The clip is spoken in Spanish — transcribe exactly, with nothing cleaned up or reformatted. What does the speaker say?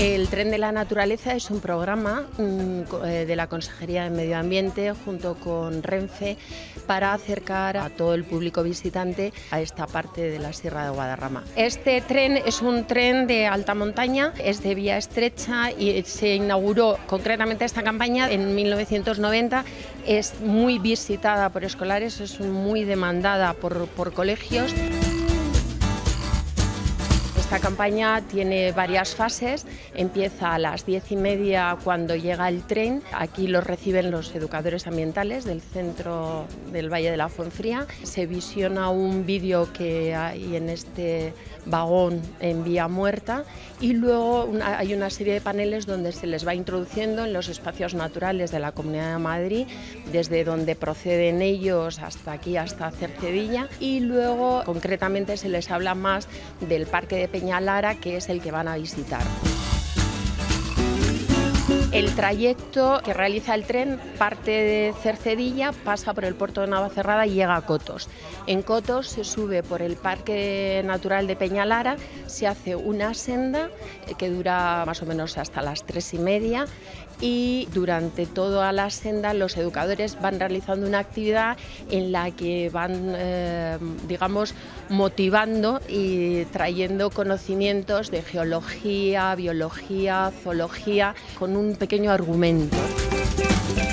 El Tren de la Naturaleza es un programa de la Consejería de Medio Ambiente junto con Renfe para acercar a todo el público visitante a esta parte de la Sierra de Guadarrama. Este tren es un tren de alta montaña, es de vía estrecha y se inauguró concretamente esta campaña en mil novecientos noventa. Es muy visitada por escolares, es muy demandada por, por colegios. Esta campaña tiene varias fases, empieza a las diez y media cuando llega el tren, aquí los reciben los educadores ambientales del centro del Valle de la Fuenfría, se visiona un vídeo que hay en este vagón en vía muerta y luego una, hay una serie de paneles donde se les va introduciendo en los espacios naturales de la Comunidad de Madrid, desde donde proceden ellos hasta aquí, hasta Cercedilla, y luego concretamente se les habla más del Parque de Peñalara, que es el que van a visitar. El trayecto que realiza el tren parte de Cercedilla, pasa por el puerto de Navacerrada y llega a Cotos. En Cotos se sube por el Parque Natural de Peñalara, se hace una senda que dura más o menos hasta las tres y media y durante toda la senda los educadores van realizando una actividad en la que van, eh, digamos, motivando y trayendo conocimientos de geología, biología, zoología, con un pequeño argumento.